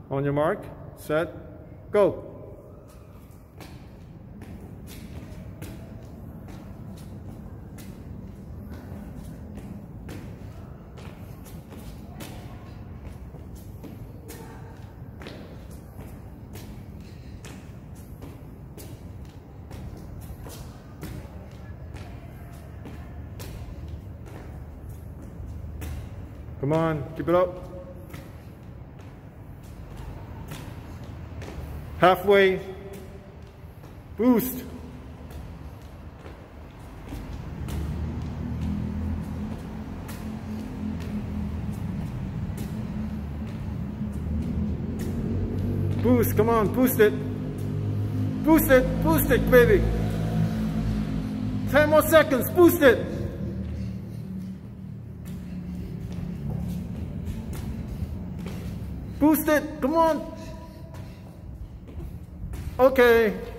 On your mark, set, go. Come on, keep it up. Halfway. Boost. Boost, come on, boost it. Boost it, baby. 10 more seconds, boost it. Boost it, come on. Okay.